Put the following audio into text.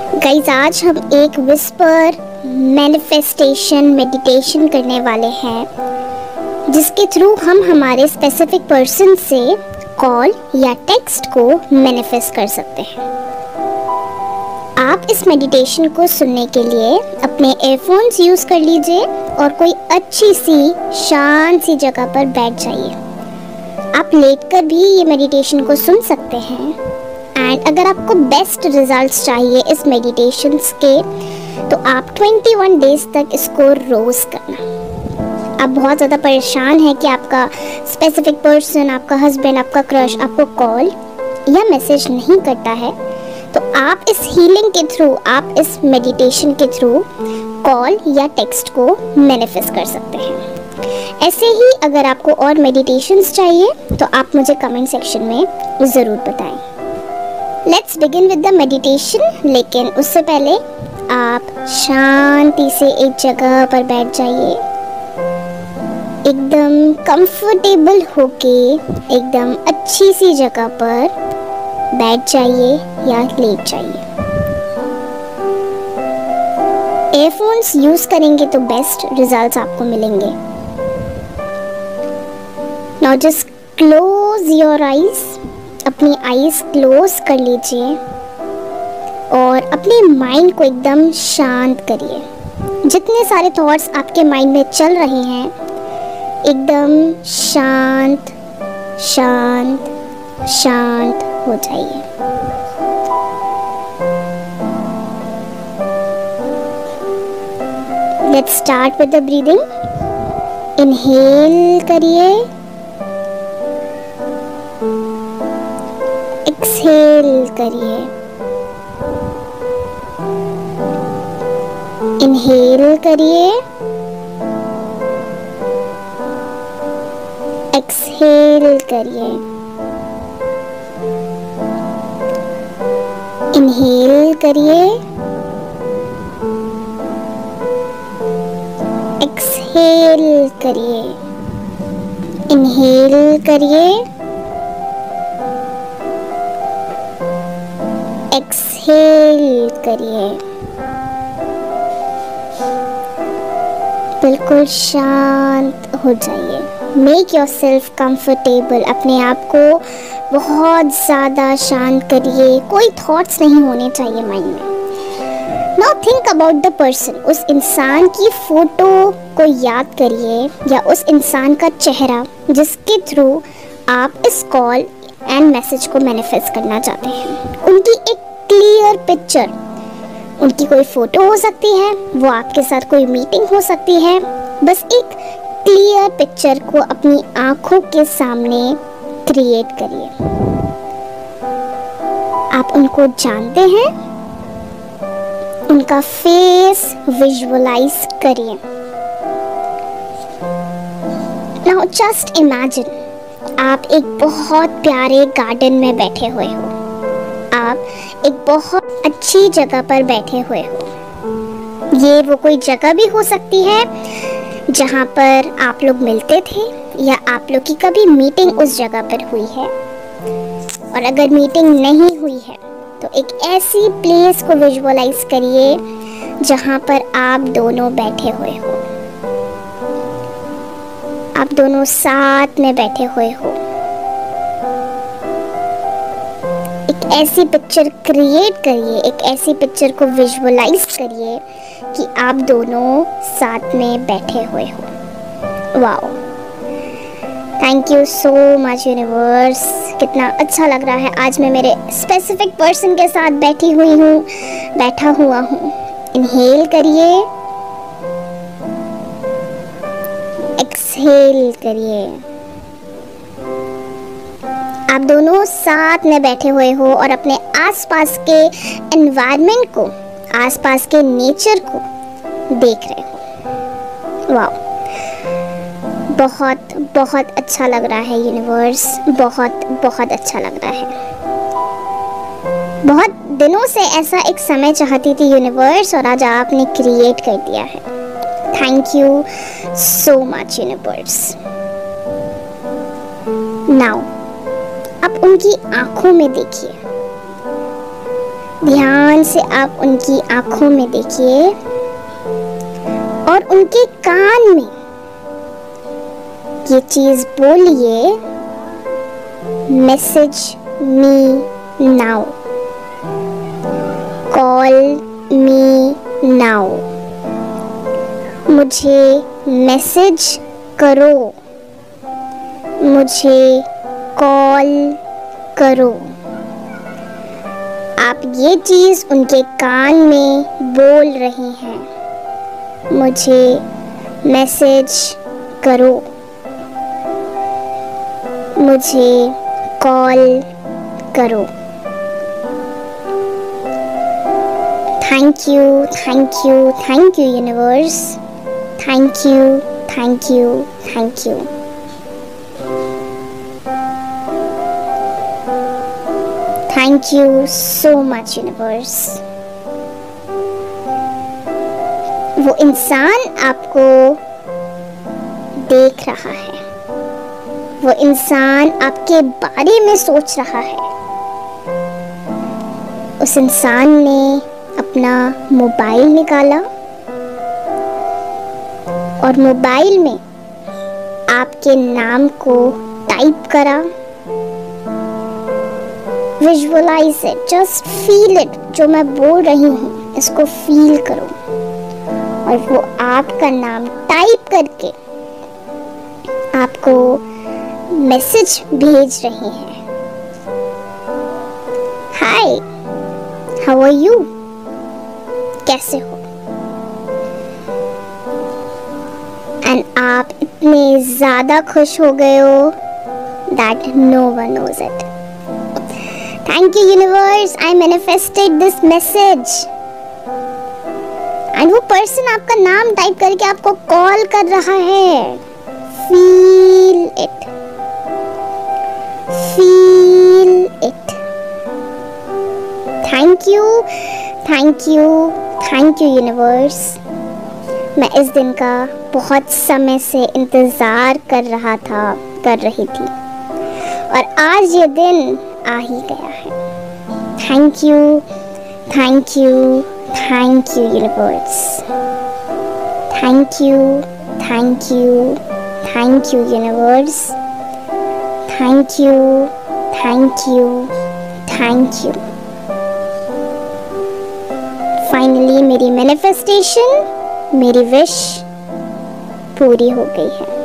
Guys, आज हम एक विस्पर मैनिफेस्टेशन मेडिटेशन करने वाले हैं जिसके थ्रू हम हमारे स्पेसिफिक पर्सन से कॉल या टेक्स्ट को मैनिफेस्ट कर सकते हैं। आप इस मेडिटेशन को सुनने के लिए अपने एयरफोन्स यूज़ कर लीजिए और कोई अच्छी सी शांत सी जगह पर बैठ जाइए। आप लेटकर भी ये मेडिटेशन को सुन सकते हैं। एंड अगर आपको बेस्ट रिजल्ट्स चाहिए इस मेडिटेशंस के, तो आप 21 डेज तक इसको रोज़ करना। आप बहुत ज़्यादा परेशान हैं कि आपका स्पेसिफिक पर्सन, आपका हस्बैंड, आपका क्रश आपको कॉल या मैसेज नहीं करता है, तो आप इस हीलिंग के थ्रू, आप इस मेडिटेशन के थ्रू कॉल या टेक्स्ट को मैनिफेस्ट कर सकते हैं। ऐसे ही अगर आपको और मेडिटेशंस चाहिए तो आप मुझे कमेंट सेक्शन में ज़रूर बताएं। Let's begin with the meditation. लेकिन उससे पहले आप शांति से एक जगह पर बैठ जाइए, एकदम कंफर्टेबल होके एकदम अच्छी सी जगह पर बैठ जाइए या लेट जाइए। एयरफोन्स यूज करेंगे तो बेस्ट रिजल्ट्स आपको मिलेंगे। Now just close your eyes. अपनी आईज क्लोज कर लीजिए और अपने माइंड को एकदम शांत करिए। जितने सारे थॉट्स आपके माइंड में चल रहे हैं, एकदम शांत शांत शांत हो जाइए। Let's start with the breathing. Inhale करिए, एक्सहेल करिए। इनहेल करिए, एक्सहेल करिए। इनहेल करिए, एक्सहेल करिए। इनहेल करिए, एक्सहेल करिए। बिल्कुल शांत हो जाइए। Make yourself comfortable. अपने आप को बहुत ज़्यादा शांत करिए। कोई थॉट्स नहीं होने चाहिए माइंड में। Now think about the person. उस इंसान की फ़ोटो को याद करिए या उस इंसान का चेहरा जिसके थ्रू आप इस कॉल एंड मैसेज को मैनिफेस्ट करना चाहते हैं। उनकी एक क्लियर पिक्चर, उनकी कोई फ़ोटो हो सकती है, वो आपके साथ कोई मीटिंग हो सकती है। बस एक क्लियर पिक्चर को अपनी आँखों के सामने क्रिएट करिए। आप उनको जानते हैं, उनका फेस विजुअलाइज करिए। नाउ जस्ट इमेजिन आप एक बहुत प्यारे गार्डन में बैठे हुए हो। आप एक बहुत अच्छी जगह पर बैठे हुए हो। ये वो कोई जगह भी हो सकती है जहाँ पर आप लोग मिलते थे, या आप लोग की कभी मीटिंग उस जगह पर हुई है। और अगर मीटिंग नहीं हुई है तो एक ऐसी प्लेस को विजुअलाइज करिए जहाँ पर आप दोनों बैठे हुए हो। आप दोनों साथ में बैठे हुए हो। एक ऐसी पिक्चर क्रिएट करिए, एक ऐसी पिक्चर को विजुअलाइज करिए कि आप दोनों साथ में बैठे हुए हो। Wow, thank you so much universe. कितना अच्छा लग रहा है। आज मैं मेरे स्पेसिफिक पर्सन के साथ बैठी हुई हूँ, बैठा हुआ हूँ। इनहेल करिए, एक्सहेल करिए। आप दोनों साथ में बैठे हुए हो और अपने आसपास के एनवायरनमेंट को, आसपास के नेचर को देख रहे हो। वाओ, बहुत बहुत अच्छा लग रहा है यूनिवर्स। बहुत बहुत अच्छा लग रहा है। बहुत दिनों से ऐसा एक समय चाहती थी यूनिवर्स, और आज आपने क्रिएट कर दिया है। Thank you so much universe. Now आप उनकी आंखों में देखिए। ध्यान से आप उनकी आंखों में देखिए और उनके कान में ये चीज बोलिए, message me now, call me now, मुझे मैसेज करो, मुझे कॉल करो। आप ये चीज़ उनके कान में बोल रहे हैं, मुझे मैसेज करो, मुझे कॉल करो। Thank you, thank you, thank you universe. Thank you, thank you, thank you. Thank you so much universe। वो इंसान आपको देख रहा है, वो इंसान आपके बारे में सोच रहा है। उस इंसान ने अपना मोबाइल निकाला और मोबाइल में आपके नाम को टाइप करा। Visualise it, just feel it. जो मैं बोल रही हूँ इसको फील करो। और वो आपका नाम टाइप करके आपको मैसेज भेज रहे हैं। Hi, how are you? कैसे हो? एंड आप इतने ज्यादा खुश हो गए हो that no one knows it. Thank you universe, I manifested this message। and वो पर्सन आपका नाम टाइप करके आपको कॉल कर रहा है। Feel it, feel it। Thank you, thank you, thank you universe। मैं इस दिन का बहुत समय से इंतजार कर रही थी और आज ये दिन आ ही गया है। Thank you, thank you, thank you universe. Thank you, thank you, thank you universe. Thank you, thank you, thank you. Finally मेरी मैनिफेस्टेशन, मेरी विश पूरी हो गई है।